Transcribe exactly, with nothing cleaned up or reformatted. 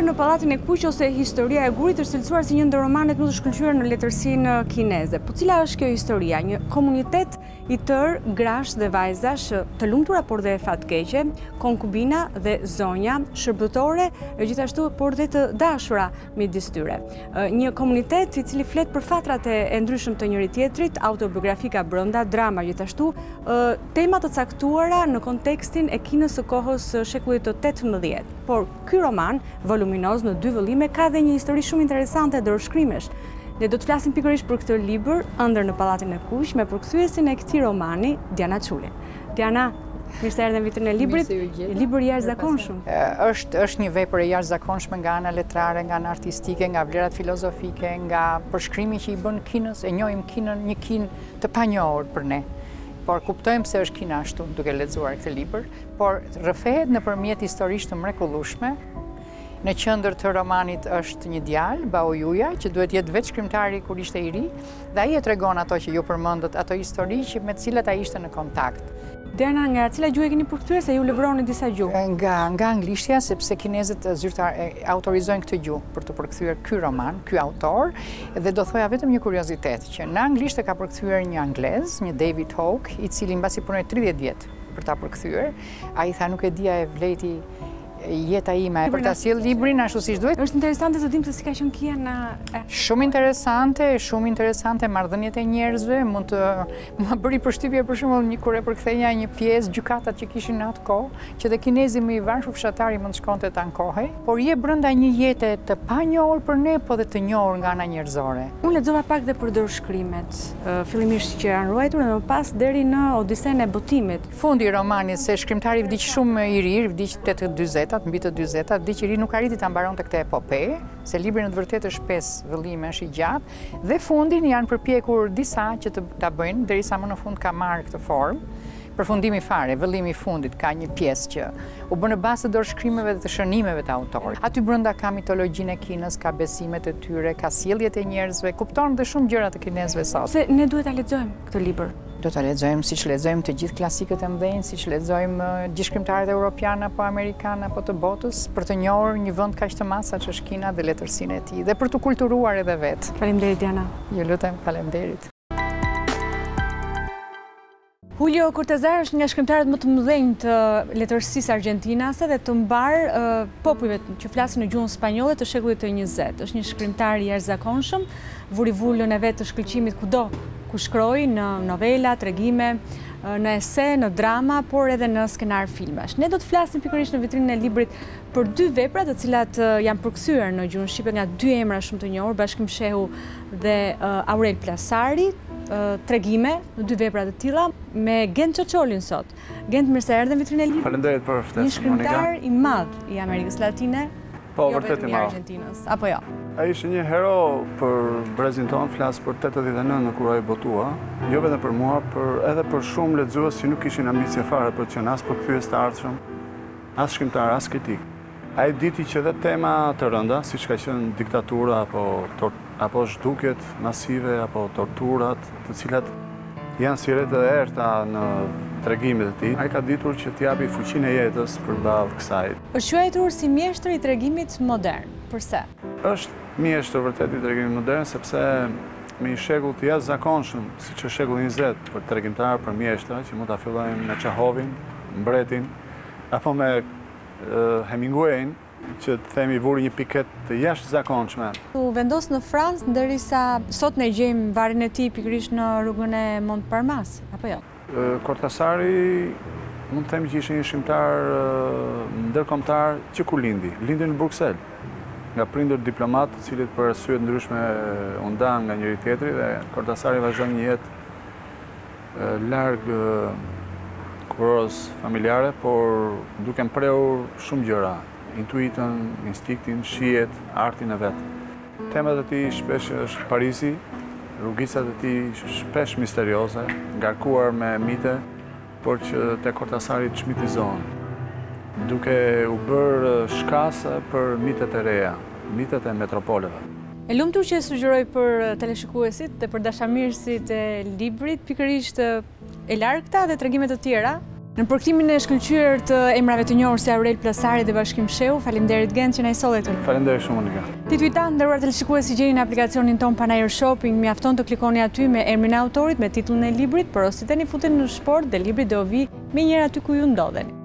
në Pallatin e Kuq ose Historia e Gurit është cilësuar si një ndër romanet më të shkëlqyer në letërsinë kineze. Po cila është kjo historia? Një komunitet i tërë grash dhe vajzash të lumtura por dhe fatkeqe, konkubina dhe zonja, shërbëtore, gjithashtu por dhe të dashura midis tyre. Një komunitet i cili flet për fatrat e ndryshëm të njëri tjetrit, autobiografika brenda, drama gjithashtu, tema të caktuara në kontekstin e kinës së kohës shekullit të tetëmbëdhjetë. Por ky roman, voluminoz në dy vëllime, ka dhe një histori shumë interesante dhe shkrimesh. Ne do të flasim pikërisht për këtë libër, Ëndër në Pallatin e Kuq, me përkthyesin e këtij romani, Diana Çuli. Diana, mirë se erdhe në vitrin e librit. Libër i jashtëzakonshëm. Është është një vepër e jashtëzakonshme nga ana letrare, nga ana artistike, nga vlerat filozofike, nga përshkrimi që i bën kinës, e njohim kinën, një kinë të panjohur për ne. Por kuptojmë se është kina ashtu duke lexuar këtë libër, por rrëfehet nëpërmjet historisë të mrekullueshme. Në qendër të romanit është një djalë, Baojuja, që duhet jetë vetë shkrimtari kur ishte i ri, dhe ai e tregon ato që ju përmendët, ato histori që me të cilat ai ishte në kontakt. Diana, nga cila gjuhë e keni përkthyer se ju livroni disa gjuhë? Nga nga anglishtja, sepse kinezët zyrtar autorizojnë këtë gjuhë për të përkthyer ky roman, ky autor, dhe do thoja vetëm një kuriozitet, që në anglisht e ka përkthyer një anglez, një David Hawke, i cili mbasi punoi tridhjetë vjet për ta përkthyer. Ai tha nuk e dia e vleti jeta ime për ta sjell librin ashtu siç duhet. Është interesante të dimë se si ka qenë kia në Shumë interesante, shumë interesante marrëdhëniet e njerëzve, mund të më bëri përshtypje për shembull një kur e përktheja një pjesë gjykatat që kishin në atë kohë, që dhe kinezi më i varfër fshatari mund shkonte ta ankohej, por je brenda një jete të panjohur për ne, po dhe të njohur nga ana njerëzore. Unë lexova pak dhe për dorëshkrimet, fillimisht që janë ruajtur dhe më pas deri në Odisenë e botimit. Fundi i romanit, se shkrimtari vdiq shumë i ri, vdiq tetë dyzeta, mbi të dyzeta, vdiq i ri, nuk arriti ta mbaronte këtë epope, se libri në të vërtetë është pesë vëllime, është i gjatë, dhe fundin janë përpjekur disa që të ta bëjnë, derisa më në fund ka marrë këtë formë. Përfundimi fare, vëllimi i fundit ka një pjesë që u bë në bazë të dorëshkrimeve dhe të shënimeve të autorit. Aty brenda ka mitologjinë e Kinës, ka besimet e tyre, ka sjelljet e njerëzve, kupton dhe shumë gjëra të kinezëve sot. Se ne duhet ta lexojmë këtë libër. Do ta lexojmë siç lexojmë të gjithë klasikët e mëdhenj, siç lexojmë gjithë shkrimtarët evropian apo amerikan apo të botës, për të njohur një vend kaq të madh saç është Kina dhe letërsinë e tij, dhe për të kulturuar edhe vet. Faleminderit Diana. Ju lutem, faleminderit. Julio Cortázar është nga shkrimtarët më të mëdhenj të letërsisë argjentinase dhe të mbar uh, popujve që flasin në gjuhën spanjolle të shekullit të njëzet. Është një shkrimtar i jashtëzakonshëm, vuri vulën e vet të shkëlqimit kudo ku shkroi, në novela, tregime, në ese, në drama, por edhe në skenar filmesh. Ne do të flasim pikërisht në vitrinën e librit për dy vepra të cilat janë përkthyer në gjuhën shqipe nga dy emra shumë të njohur, Bashkim Shehu dhe uh, Aurel Plasari. Uh, tregime në dy vepra të tilla me Gent Çoçolin sot. Gent, mirë se erdhe në vitrinën e librit. Faleminderit për ftesën, Një shkrimtar i madh i Amerikës Latine, po jo vërtet vetëm i i madh. Argjentinës, apo jo? Ai ishte një hero për brezin ton, flas për tetëdhjetë e nëntë kur ai botua, jo vetëm për mua, por edhe për shumë lexues që nuk kishin ambicie fare për të qenë as përkthyes të ardhshëm, as shkrimtar, as kritik. Ai diti që dhe tema të rënda, siç ka qenë diktatura apo tort apo zhdukjet masive, apo torturat, të cilat janë si rreth e errta në tregimet e tij. Ai ka ditur që t'japi fuqinë e jetës përballë kësaj. Është quajtur si mjeshtër i tregimit modern. Përse? Është mjeshtër vërtet i tregimit modern, sepse me një shekull të jashtëzakonshëm, siç është shekulli njëzet, për tregimtar, për mjeshtra, që mund ta fillojmë me Çehovin, Mbretin, apo me uh, Hemingwayn, që të themi vuri një piket të jashtëzakonshme. U vendos në Francë, ndërsa sot ne gjejmë varrin e tij pikërisht në rrugën e Montparnasse, apo jo? Cortázari mund të themi që ishte një shkrimtar ndërkombëtar që ku lindi, lindi në Bruksel, nga prindër diplomat, të cilët për arsye të ndryshme u ndan nga njëri tjetri, dhe Cortázari vazhdon një jetë larg kurorës familjare, por duke mprehur shumë gjëra. Intuitën, instiktin, shijet, artin e vetë. Temat e tij shpesh është Parisi, rrugicat e tij shpesh misterioze, ngarkuar me mite, por që te Cortázari të shmitizohen, duke u bërë shkase për mitet e reja, mitet e metropoleve. E lumtur që sugjeroj për teleshikuesit dhe për dashamirësit e librit, pikërisht e largta dhe tregimet të tjera, Në përkthtimin e shkëlqyer të emrave të njohur si Aurel Plasari dhe Bashkim Sheu, faleminderit Gent që na i solle këtu. Faleminderit shumë Monika. Ti tuita, nderuar teleshikues, gjeni në aplikacionin ton Panajër Shopping, mjafton të klikoni aty me emrin e autorit, me titullin e librit, porositeni futeni në shport dhe libri do vi me njëra aty ku ju ndodheni.